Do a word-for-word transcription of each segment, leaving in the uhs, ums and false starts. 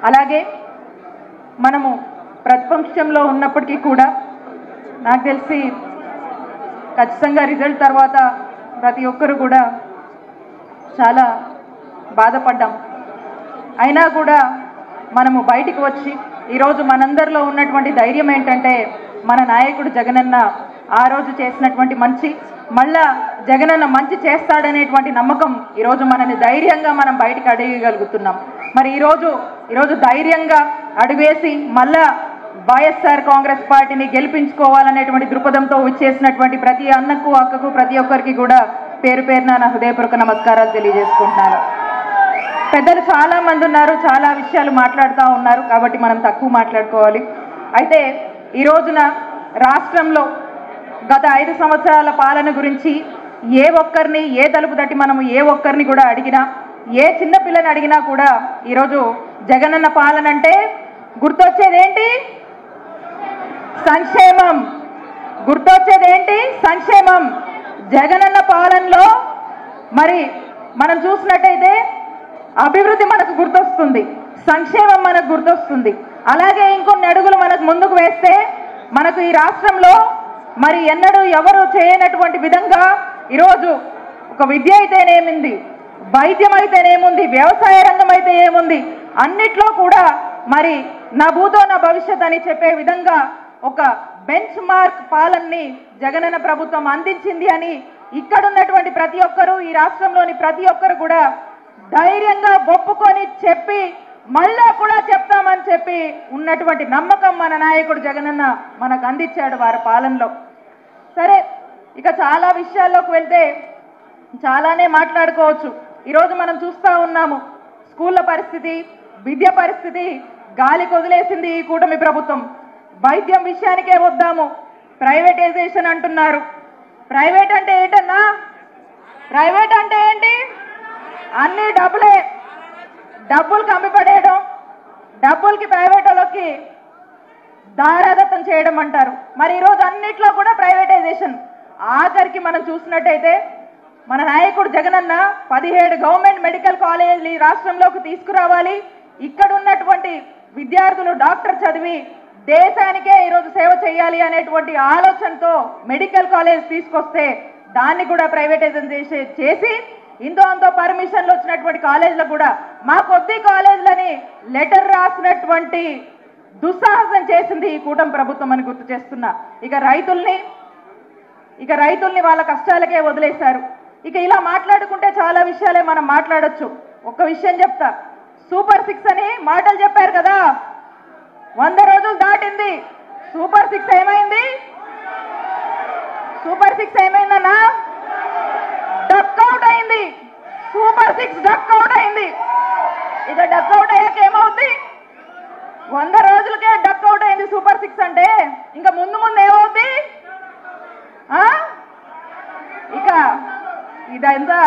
అలాగే మనము ప్రతిపక్షంలో ఉన్నప్పటికీ కూడా నాకు తెలిసి ఖచ్చితంగా రిజల్ట్ తర్వాత ప్రతి ఒక్కరు కూడా చాలా బాధపడ్డాం. అయినా కూడా మనము బయటికి వచ్చి ఈరోజు మనందరిలో ఉన్నటువంటి ధైర్యం ఏంటంటే మన నాయకుడు జగనన్న ఆ రోజు చేసినటువంటి మంచి మళ్ళా జగనన్న మంచి చేస్తాడనేటువంటి నమ్మకం ఈరోజు మనని ధైర్యంగా మనం బయటికి అడగగలుగుతున్నాం. మరి ఈరోజు ఈరోజు ధైర్యంగా అడుగేసి మళ్ళా వైఎస్ఆర్ కాంగ్రెస్ పార్టీని గెలిపించుకోవాలనేటువంటి దృక్పథంతో వచ్చేసినటువంటి ప్రతి అన్నకు అక్కకు ప్రతి ఒక్కరికి కూడా పేరు పేరున నా హృదయపూర్వక నమస్కారాలు తెలియజేసుకుంటున్నాను. పెద్దలు చాలా మంది ఉన్నారు, చాలా విషయాలు మాట్లాడుతూ ఉన్నారు కాబట్టి మనం తక్కువ మాట్లాడుకోవాలి. అయితే ఈ రోజున రాష్ట్రంలో గత ఐదు సంవత్సరాల పాలన గురించి ఏ ఒక్కరిని ఏ తలుపు తట్టి మనము ఏ ఒక్కరిని కూడా అడిగినా ఏ చిన్న పిల్లని అడిగినా కూడా ఈరోజు జగనన్న పాలన అంటే గుర్తొచ్చేది ఏంటి? సంక్షేమం. గుర్తొచ్చేది ఏంటి? సంక్షేమం. జగనన్న పాలనలో మరి మనం చూసినట్టయితే అభివృద్ధి మనకు గుర్తొస్తుంది, సంక్షేమం మనకు గుర్తొస్తుంది. అలాగే ఇంకొన్ని అడుగులు మనకు ముందుకు వేస్తే మనకు ఈ రాష్ట్రంలో మరి ఎన్నడూ ఎవరు చేయనటువంటి విధంగా ఈరోజు ఒక విద్య అయితేనేమింది, వైద్యం అయితేనేముంది, వ్యవసాయ రంగం అయితే ఏముంది, అన్నిట్లో కూడా మరి నా భూతో నా భవిష్యత్ అని చెప్పే విధంగా ఒక బెంచ్ మార్క్ పాలనని జగనన్న ప్రభుత్వం అందించింది అని ఇక్కడ ఉన్నటువంటి ప్రతి ఒక్కరూ ఈ రాష్ట్రంలోని ప్రతి ఒక్కరు కూడా ధైర్యంగా ఒప్పుకొని చెప్పి మళ్ళా కూడా చెప్తామని చెప్పి ఉన్నటువంటి నమ్మకం మన నాయకుడు జగనన్న మనకు అందించాడు వారి పాలనలో. సరే, ఇక చాలా విషయాల్లోకి వెళ్తే చాలానే మాట్లాడుకోవచ్చు. ఈరోజు మనం చూస్తూ ఉన్నాము స్కూళ్ళ పరిస్థితి, విద్య పరిస్థితి గాలికి వదిలేసింది ఈ కూటమి ప్రభుత్వం. వైద్యం విషయానికే వద్దాము, ప్రైవేటైజేషన్ అంటున్నారు. ప్రైవేట్ అంటే ఏంటన్నా? ప్రైవేట్ అంటే ఏంటి? అన్ని డబ్బులే, డబ్బులకి అమ్మిపడేయడం, డబ్బులకి ప్రైవేట్ వాళ్ళకి దారాదత్తం చేయడం అంటారు. మరి ఈరోజు అన్నిట్లో కూడా ప్రైవేటైజేషన్. ఆఖరికి మనం చూసినట్టయితే మన నాయకుడు జగనన్న పదిహేడు గవర్నమెంట్ మెడికల్ కాలేజీలు ఈ రాష్ట్రంలోకి తీసుకురావాలి, ఇక్కడ ఉన్నటువంటి విద్యార్థులు డాక్టర్ చదివి దేశానికే ఈరోజు సేవ చేయాలి అనేటువంటి ఆలోచనతో మెడికల్ కాలేజ్ తీసుకొస్తే దాన్ని కూడా ప్రైవేటైజేషన్ చేసి ఇంతో అంతో పర్మిషన్లు వచ్చినటువంటి కాలేజీలకు కూడా మా కొద్ది కాలేజీలని లెటర్ రాసినటువంటి దుస్సాహసం చేసింది ఈ కూటమి ప్రభుత్వం అని గుర్తు చేస్తున్నా. ఇక రైతుల్ని ఇక రైతుల్ని వాళ్ళ కష్టాలకే వదిలేశారు. ఇక ఇలా మాట్లాడుకుంటే చాలా విషయాలే మనం మాట్లాడొచ్చు. ఒక్క విషయం చెప్తా, సూపర్ సిక్స్ అని మాటలు చెప్పారు కదా, వంద రోజులు దాటింది. సూపర్ సిక్స్ ఏమైంది? సూపర్ సిక్స్ ఏమైందన్నా? డక్అవుట్ అయింది. సూపర్ సిక్స్ డక్అవుట్ అయింది. ఇక డక్అవుట్ అయ్యాక ఏమవుద్ది? వంద రోజులకే డక్అవుట్ అయింది సూపర్ సిక్స్ అంటే ఇంకా ముందు ముందు ఏమవుద్ది? ఇక ఇదంతా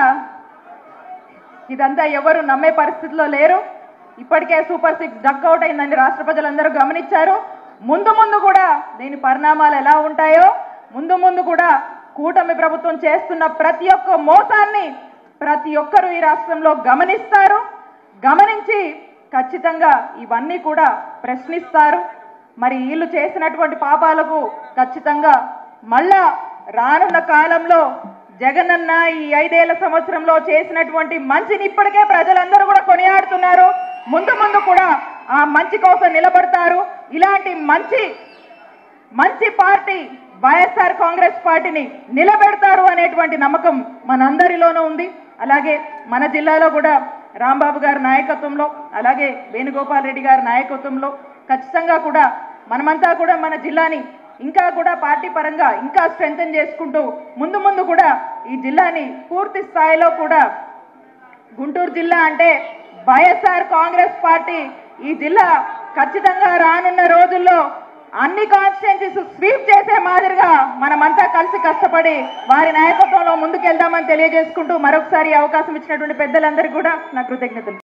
ఇదంతా ఎవరు నమ్మే పరిస్థితిలో లేరు. ఇప్పటికే సూపర్ సిక్స్ డక్అవుట్ అయిందని రాష్ట్ర ప్రజలందరూ గమనించారు. ముందు ముందు కూడా దీని పరిణామాలు ఎలా ఉంటాయో, ముందు ముందు కూడా కూటమి ప్రభుత్వం చేస్తున్న ప్రతి ఒక్క మోసాన్ని ప్రతి ఒక్కరూ ఈ రాష్ట్రంలో గమనిస్తారు. గమనించి ఖచ్చితంగా ఇవన్నీ కూడా ప్రశ్నిస్తారు. మరి వీళ్ళు చేసినటువంటి పాపాలకు ఖచ్చితంగా మళ్ళా రానున్న కాలంలో జగనన్న ఈ ఐదేళ్ల సంవత్సరంలో చేసినటువంటి మంచిని ఇప్పటికే ప్రజలందరూ కూడా కొనియాడుతున్నారు. ముందు ముందు కూడా ఆ మంచి కోసం నిలబడతారు. ఇలాంటి మంచి మంచి పార్టీ వైఎస్ఆర్ కాంగ్రెస్ పార్టీని నిలబెడతారు అనేటువంటి నమ్మకం మనందరిలోనూ ఉంది. అలాగే మన జిల్లాలో కూడా రాంబాబు గారి నాయకత్వంలో, అలాగే వేణుగోపాల్ రెడ్డి గారి నాయకత్వంలో ఖచ్చితంగా కూడా మనమంతా కూడా మన జిల్లాని ఇంకా కూడా పార్టీ పరంగా ఇంకా స్ట్రెంథెన్ చేసుకుంటూ ముందు ముందు కూడా ఈ జిల్లాని పూర్తి స్థాయిలో కూడా గుంటూరు జిల్లా అంటే వైఎస్ఆర్ కాంగ్రెస్ పార్టీ ఈ జిల్లా ఖచ్చితంగా రానున్న రోజుల్లో అన్ని కాన్స్టిట్యుయెన్సీస్ స్వీప్ చేసే మాదిరిగా మనమంతా కలిసి కష్టపడి వారి నాయకత్వంలో ముందుకెళ్దామని తెలియజేసుకుంటూ మరొకసారి అవకాశం ఇచ్చినటువంటి పెద్దలందరికీ కూడా నా కృతజ్ఞతలు.